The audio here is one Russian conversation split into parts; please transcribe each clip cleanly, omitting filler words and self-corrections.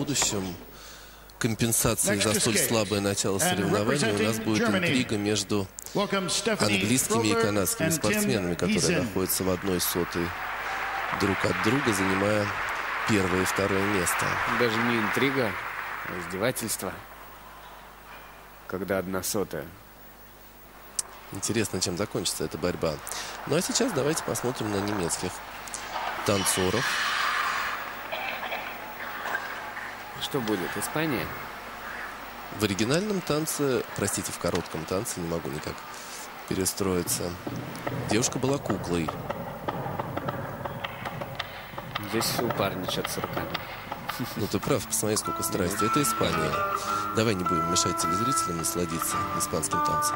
будущем компенсацией за столь слабое начало соревнований у нас будет интрига между английскими и канадскими спортсменами, которые находятся в 1/100 друг от друга, занимая первое и второе место. Даже не интрига, а издевательство. Когда 1/100. Интересно, чем закончится эта борьба. Ну а сейчас давайте посмотрим на немецких танцоров. Что будет? Испания? В оригинальном танце, простите, в коротком танце, не могу никак перестроиться, девушка была куклой. Здесь у парня что-то с руками. Ну ты прав, посмотри, сколько страсти. Это Испания. Давай не будем мешать телезрителям насладиться испанским танцем.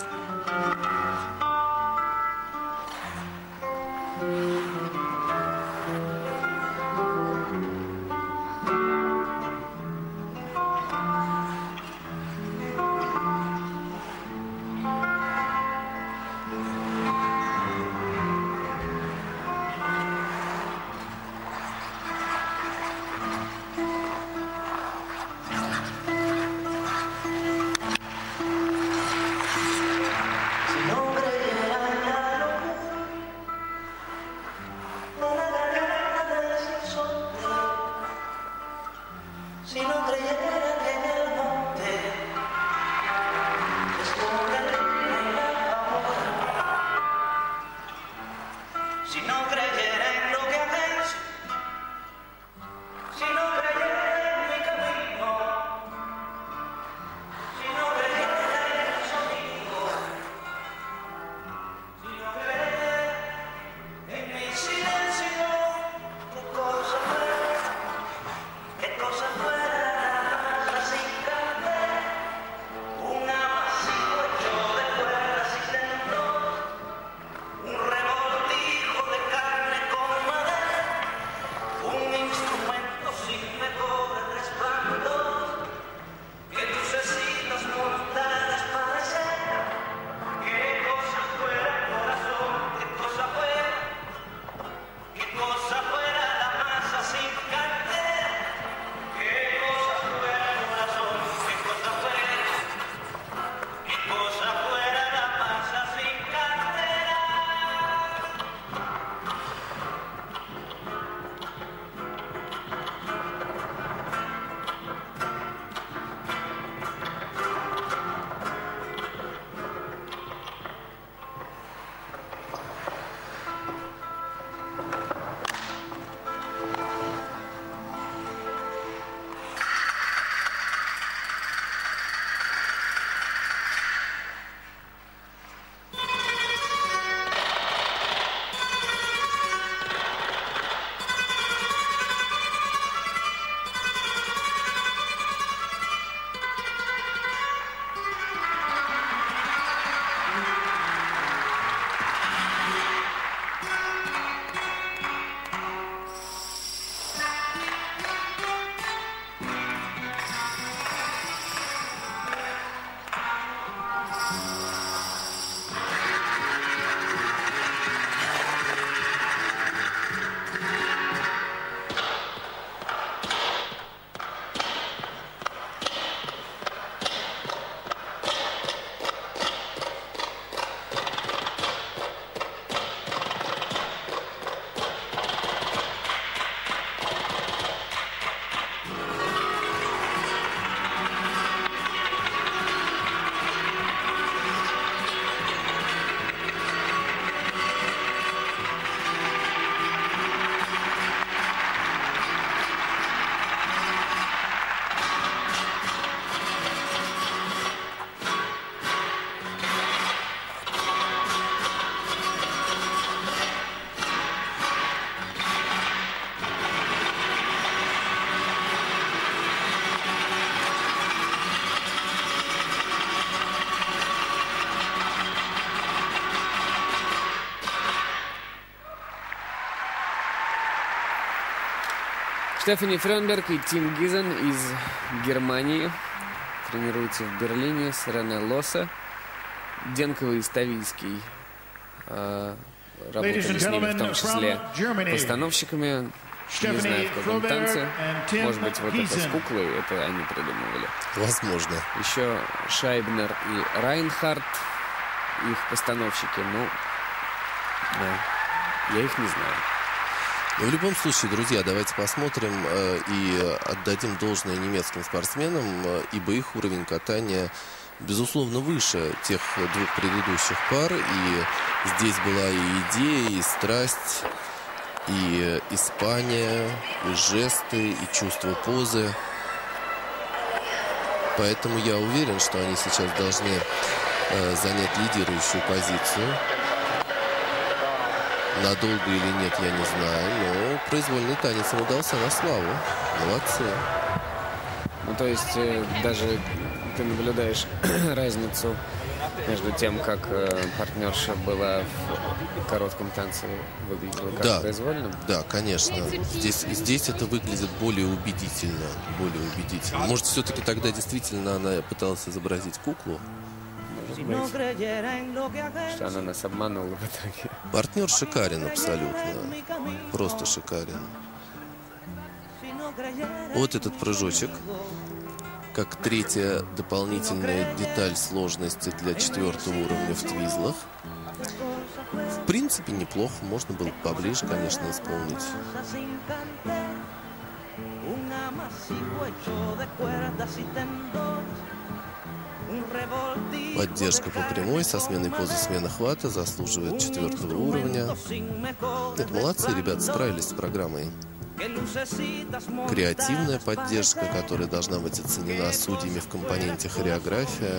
Стефани Фрёнберг и Тим Гизен из Германии тренируются в Берлине с Рене Лоссе. Денкова и Ставийский работали с ними, в том числе постановщиками. Не знаю, в каком танце. Может быть, вот это с куклой, это они придумывали. Возможно. Еще Шайбнер и Райнхард, их постановщики. Ну, да, я их не знаю. Но в любом случае, друзья, давайте посмотрим и отдадим должное немецким спортсменам, ибо их уровень катания, безусловно, выше тех двух предыдущих пар. И здесь была и идея, и страсть, и Испания, и жесты, и чувство позы. Поэтому я уверен, что они сейчас должны занять лидирующую позицию. Надолго или нет, я не знаю, но произвольный танец им удался на славу. Молодцы. Ну, то есть даже ты наблюдаешь разницу между тем, как партнерша была в коротком танце, выглядела как произвольным? Да, конечно. Здесь это выглядит более убедительно. Может, все-таки тогда действительно она пыталась изобразить куклу? Что она нас обманула в итоге. Партнер шикарен абсолютно. Просто шикарен. Вот этот прыжочек. Как третья дополнительная деталь сложности для 4-го уровня в твизлах. В принципе, неплохо. Можно было поближе, конечно, исполнить. Поддержка по прямой со сменой позы, смена хвата заслуживает 4-го уровня. Нет, молодцы, ребята, справились с программой. Креативная поддержка, которая должна быть оценена судьями в компоненте хореография.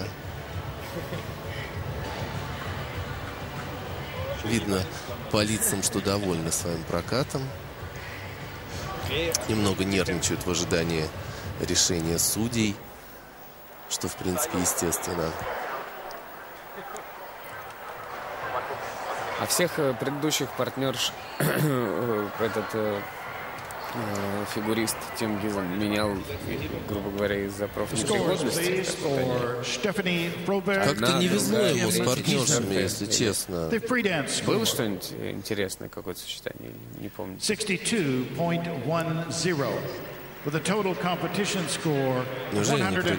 Видно по лицам, что довольны своим прокатом. Немного нервничают в ожидании решения судей, что, в принципе, естественно. А всех предыдущих партнерш этот фигурист Тим Гизен менял, грубо говоря, из-за профнепригодности. Как-то не везло ему с партнершами, если честно. Было что-нибудь интересное, какое-то сочетание? Не помню. 62.10. With a total competition score of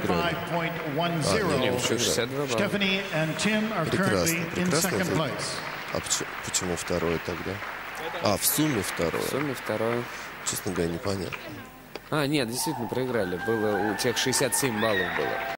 105.10. Stephanie and Tim are currently in second place. А почему второе тогда? В сумме второе. В сумме второе. Честно говоря, непонятно. Нет, действительно проиграли. Было у тех 67 баллов было.